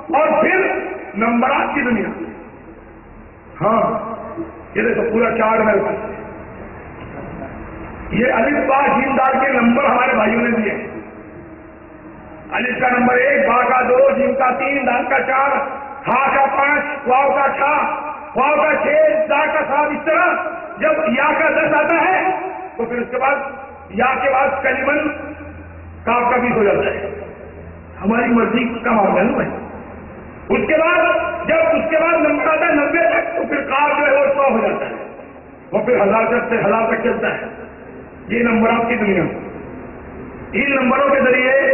اور پھر نمبرات کی دنیا. ہاں یہ دیکھو پورا چارٹ میرے پاس. یہ الف با جیم دال کے نمبر ہمارے بھائیوں نے دیے. الف کا نمبر 1، با کا 2، جیم کا 3، دال کا 4، ہا کا 5، واو کا 6، واو کا 6، دا کا 7. اس طرح جب یا کا 10 آتا ہے تو پھر اس کے بعد یا کے بعد کلمن کاف کا 20 ہو جاتا ہے. ہماری مرضی کا معاملہ ہے نا. اس کے بعد جب اس کے بعد نمبر آتا ہے 90 تک تو پھر کاف جو ہے وہ 100 ہو جاتا ہے. وہ پھر 1000 تک چلتا ہے. یہ نمبرات کی دنیا. ان نمبروں کے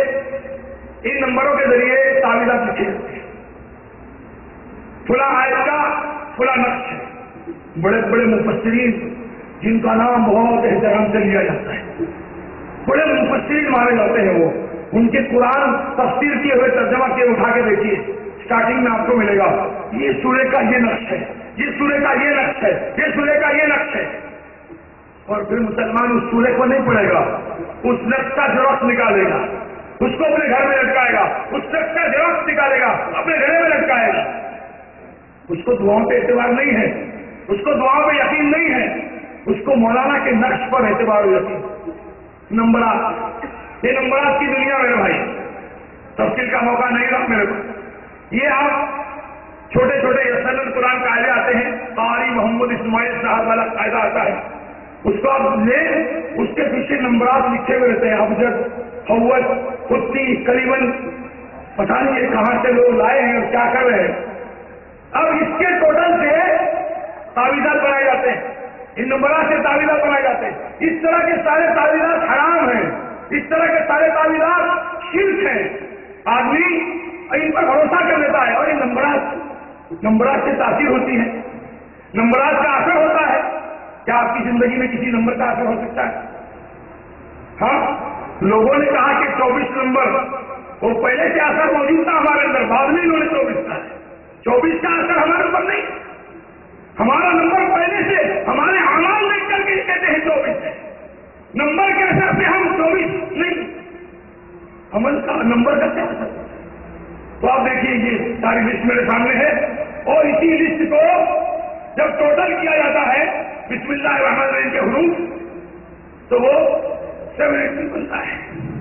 ذریعے تعویذات لکھی جاتی ہیں. فلاں آیت کا فلاں نقش ہے. بڑے بڑے مفسرین جن کا نام بہت احترام سے لیا جاتا ہے، بڑے مفسرین مانے جاتے ہیں. وہ ان کے قرآن تفسیر کیے ہوئے ترجمہ کیے اٹھا کے دیکھیے، اسٹارٹنگ میں آپ کو ملے گا یہ سورے کا یہ نقش ہے، یہ سورے کا یہ نقش ہے، یہ سورے کا یہ نقش ہے. اور پھر مسلمان اس سورے کو نہیں پڑھے گا، اس نقش کا جراکس نکالے گا، اس کو اپنے گھر میں لٹکائے گا، اس نقش کا جراکس نکالے گا، اپنے گھر میں لٹکائے گا. اس کو دعاؤں پہ اعتبار نہیں ہے، اس کو دعاؤں پہ یقین نہیں ہے، اس کو مولانا کے نقش پر اعتبار ہو جاتی. نمبرات، یہ نمبرات کی دنیا میرے بھائی. تفصیل کا موقع نہیں رہا میرے کو. یہ آپ چھوٹے چھوٹے یسن قرآن قاعدے آتے ہیں، قاری محمد اسماعیل صاحب والا قاعدہ آتا ہے، اس کو آپ لیں، اس کے پیچھے نمبرات لکھے ہوئے رہتے ہیں. ابجد، حوت، خطی، کلیمن، پتہ نہیں یہ کہاں سے لوگ لائے ہیں اور کیا کر رہے ہیں. اب اس کے ٹوٹل سے تعویذات بنائے جاتے ہیں، ان نمبرات سے تعویذات بنائے جاتے ہیں. اس طرح کے سارے تعویذات حرام ہیں، اس طرح کے سارے تعویذات شرک ہیں. آدمی ان پر بھروسہ کر لیتا ہے اور یہ نمبرات سے تاثیر ہوتی ہے، نمبرات کا اثر ہوتا ہے. کیا آپ کی زندگی میں کسی نمبر کا اثر ہو سکتا ہے؟ ہاں، لوگوں نے کہا کہ 24 نمبر وہ پہلے سے اثر موجود تھا ہمارے اندر، بعد میں انہوں نے 24 کا ہے. 24 کا اثر ہمارے اوپر نہیں، ہمارا نمبر پہلے سے ہمارے اعمال دیکھ کر کے کہتے ہیں 24 ہے. نمبر کے اثر سے ہم 24 نہیں، عمل کا نمبر کا کیا اثر؟ تو آپ دیکھیے یہ ساری لسٹ میرے سامنے ہے، اور اسی لسٹ کو جب ٹوٹل کیا جاتا ہے بسم اللہ الرحمن الرحیم کے حروف تو وہ 786 بنتا ہے.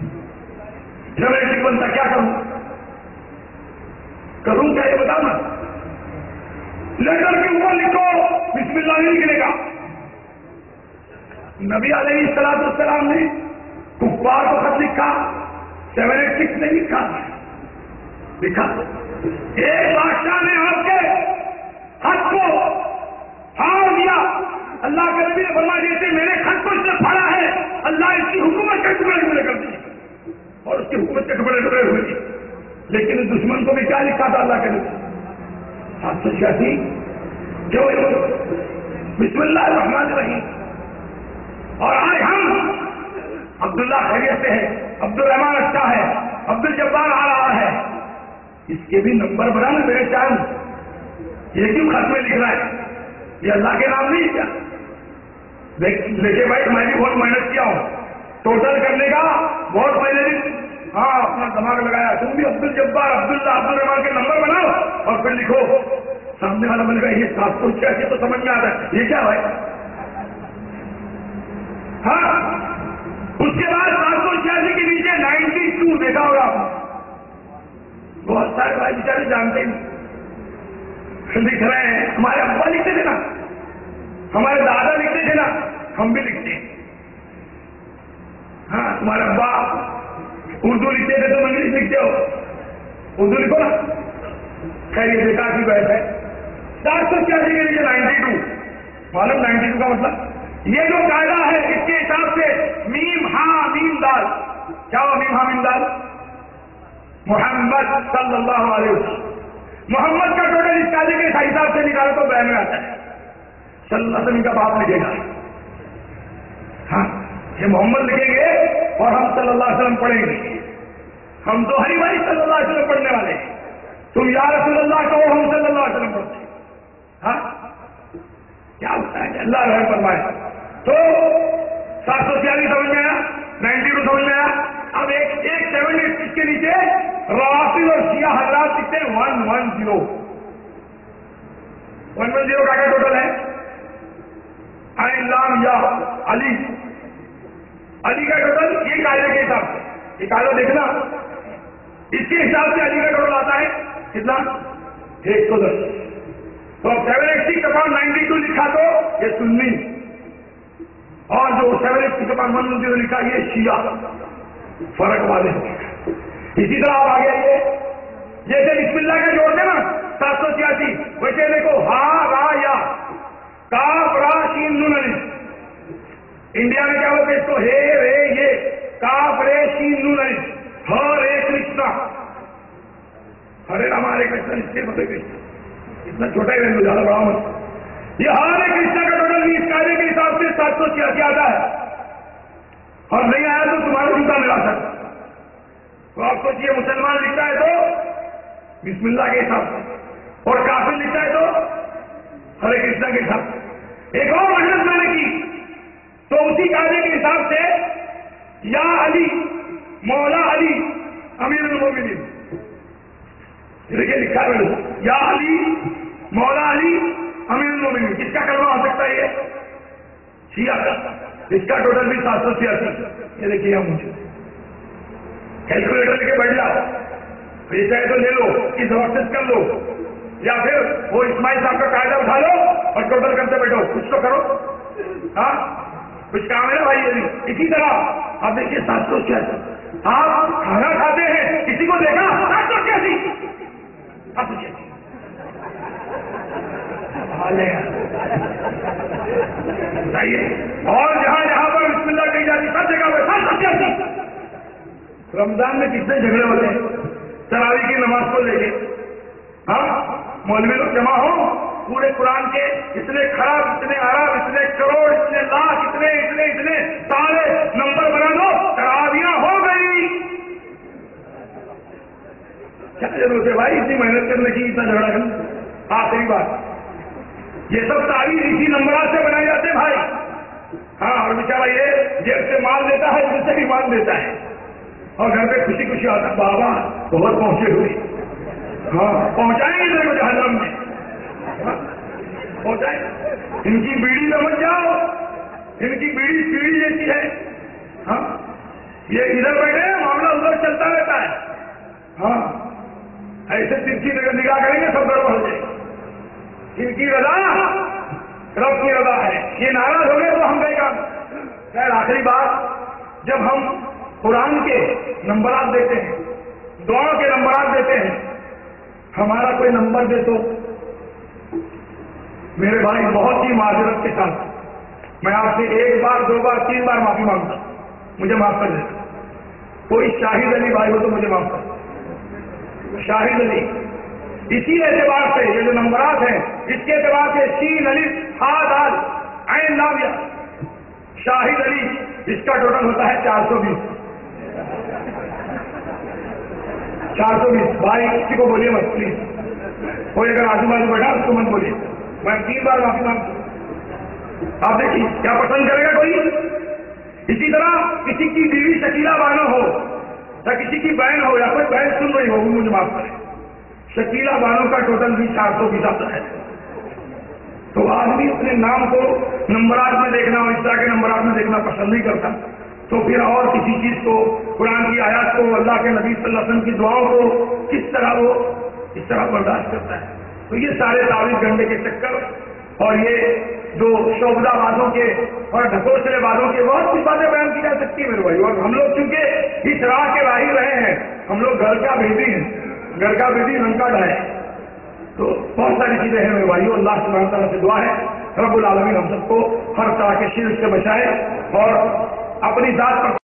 786 بنتا. کیا کروں کیا یہ بتاؤ نا. لیٹر کے اوپر لکھو بسم اللہ نہیں لکھنے کا. نبی علیہ الصلوۃ والسلام نے کفار کو خط لکھا، 786 نہیں لکھا. ایک بادشاہ نے آپ کے خط کو پھاڑ دیا. اللہ کے نبی نے فرمایا جیسے میرے خط کو اس نے پھاڑا ہے، اللہ اس کی حکومت کے ٹکڑے ٹکڑے کر دیے اور اس کی حکومت کے ٹکڑے ٹکڑے ہوئے. لیکن اس دشمن کو بھی کیا لکھا تھا اللہ کے نبی؟ 786 جو بسم اللہ الرحمن الرحیم. اور آج ہم عبداللہ خیریت سے ہے، عبدالرحمان اچھا ہے، عبدالجبار آ رہا ہے، اس کے بھی نمبر بنا نا میرے چاند. یہ کیوں خط میں لکھ رہا ہے؟ یہ اللہ کے نام نہیں کیا؟ دیکھیے بھائی میں بھی بہت محنت کیا ہوں ٹوٹل کرنے کا، بہت پہلے دن ہاں اپنا دماغ لگایا. تم بھی عبدالجبار، عبداللہ، عبدالرحمان کے نمبر بناؤ اور پھر لکھو. سامنے والا بنے گا یہ 786 تو سمجھ میں آتا ہے، یہ کیا بھائی؟ ہاں اس کے بعد 786 کے نیچے 92 دیکھا ہوگا آپ. بہت سارے بھائی بیچارے جانتے ہیں لکھ رہے ہیں. ہمارے ابا لکھتے تھے نا، ہمارے دادا لکھتے تھے نا، ہم بھی لکھتے ہیں. ہاں تمہارے ابا اردو لکھتے تھے تم انگلش لکھتے ہو، اردو لکھو نا. خیر یہ بیکار کی بحث ہے. 786 کے لیے 92 معلوم 92 کا مطلب یہ جو قاعدہ ہے اس کے حساب سے میم ہاں میم دال. کیا ہوا میم ہاں میم دال؟ محمد صلی اللہ علیہ وسلم. محمد کا ٹوٹل اس قاعدے کے حساب سے نکالو تو بہن میں آتا ہے. صلی اللہ علیہ وسلم کا باپ لکھے گا. ہاں یہ محمد لکھیں گے اور ہم صلی اللہ علیہ وسلم پڑھیں گے. ہم تو ہری بھائی صلی اللہ علیہ وسلم پڑھنے والے ہیں. تم یا رسول اللہ کہو، ہم صلی اللہ علیہ وسلم پڑھتے ہیں. ہاں کیا ہوتا ہے اللہ رحم فرمائے. تو 786 سمجھ میں آیا، 92 سمجھ میں آیا. اب ایک 786 کے نیچے रवाफिद और शिया हजरात लिखते हैं 110। 110 का क्या टोटल है? आइन लाम या अली, अली का टोटल ये कायदे के हिसाब से, ये कायदा देखना, इसके हिसाब से अली का टोटल आता है कितना? 110। तो 786/92 लिखा तो ये सुन्नी, और जो 786/110 लिखा ये शिया, फर्क वाले। इसी तरह आप आगे आइए, जैसे बिस्मिल्लाह का जोड़ते ना 786, वैसे देखो हा रा या, काफ रा शीन नून अलिफ। इंडिया में क्या बोलते इसको? हे रे ये, काफ रे शीन नून अलिफ, ह रे कृष्णा, हरे राम हरे कृष्ण, इसके हरे कृष्ण, इतना छोटा ही रहने, ज्यादा बड़ा मत। ये हरे कृष्णा का टोटल भी इस कायदे के हिसाब से 786 आता है, और नहीं आया तो तुम्हारा जूता मिला सकता। तो आप सोचिए, मुसलमान लिखता है तो बिस्मिल्लाह के हिसाब से, और काफिर लिखता है तो हरे कृष्णा के हिसाब से। एक और मेहनत मैंने की, तो उसी कायदे के हिसाब से या अली मौला अली अमीरुल मोमिनीन, देखिए लिखा है या अली मौला अली अमीरुल मोमिनीन। किसका कलमा हो सकता है? ये शिया का, इसका टोटल भी 786। ये देखिए, हम मुझे कैलकुलेटर लेके बैठ जाओ, ये चाहे तो ले लो, इस वर्सेस कर लो, या फिर वो इस्माइल साहब का कायदा उठा लो और टोटल करते बैठो, कुछ तो करो। हाँ, कुछ काम है ना भाई। यदि इसी तरह आप देखिए 786, आप खाना खाते हैं, किसी को देखा 786, बताइए। और जहां जहां पर बिस्मिल्लाह कही जाती सब जगह पर 786। रमजान में कितने झगड़े होते हैं तरावी की नमाज को लेके। हाँ, मौलवी लोग जमा हो, पूरे कुरान के इतने खराब, इतने अरब, इतने करोड़, इतने लाख, इतने इतने इतने सारे नंबर बना दो, तरावियां हो गई। क्या जरूरत है भाई इतनी मेहनत करने की, इतना झगड़ा करना? आखिरी बात, ये सब तारीफ इसी नंबरात से बनाए जाते हैं भाई। हाँ, और बेचारा ये जेब से माल देता है, जिससे भी माल देता है, और घर पे खुशी खुशी आता, बाबा बहुत पहुंचे हुए। हाँ, पहुंचाएंगे तेरे को जहन्नम में, पहुंचाए। इनकी बीड़ी में मत जाओ, इनकी बीड़ी पीड़ी जैसी है। हाँ, ये इधर बैठे, मामला उधर चलता रहता है। हाँ, ऐसे तिरछी निगाह करेंगे सब गड़बड़ हो जाएगी। इनकी रजा रब की रजा है, ये नाराज हो गए तो हम गए काम। खैर, आखिरी बात, जब हम कुरान के नंबरात देते हैं, दुआओं के नंबरात देते हैं, हमारा कोई नंबर दे तो मेरे भाई बहुत ही माजरत के साथ मैं आपसे 1 बार 2 बार 3 बार माफी मांगता, मुझे माफ कर देता। कोई शाहिद अली भाई हो तो मुझे माफ कर, शाहिद अली। इसी एतबार से ये जो नंबरात हैं, इसके एतबार से शीन अलिफ हा दाल ऐन लाम या, शाहिद अली, इसका टोटल होता है 420। 420 भाई, किसी को बोलिए मत प्लीज, कोई अगर आजू बाजू बैठा उसको मत बोलिए, मैं 3 बार माफी मांगता। आप देखिए क्या पसंद करेगा कोई। इसी तरह किसी की बीवी शकीला बानो हो, या किसी की बहन हो, या कोई बहन सुन रही हो, वो मुझे माफ करे, शकीला बानों का टोटल भी 420 आता है। तो आदमी अपने नाम को नंबरात में देखना और इस तरह के नंबरात में देखना पसंद नहीं करता, तो फिर और किसी चीज को, कुरान की आयत को, अल्लाह के नबी सल्लल्लाहु अलैहि वसल्लम की दुआओं को किस तरह वो इस तरह बर्दाश्त करता है। तो ये सारे 24 घंटे के चक्कर और ये जो शोबदाबाजों के और ढकोसलेबाजों के बहुत कुछ बातें बयान की जा सकती है मेरे भाई। और हम लोग चूंकि इस राह के राही रहे हैं, हम लोग घर का बेटी हैं, घर का बेटी रंग का ढाए, तो बहुत सारी चीजें हैं मेरे भाइयों। अल्लाह सुब्हानहू व तआला से दुआ है रब्बुल आलमीन हम सबको हर तरह के शिर्क से बचाए और अपनी जात पर